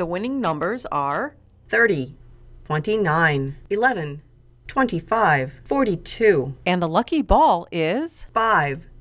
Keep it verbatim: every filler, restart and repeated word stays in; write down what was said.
The winning numbers are thirty, twenty-nine, eleven, twenty-five, forty-two, and the lucky ball is five.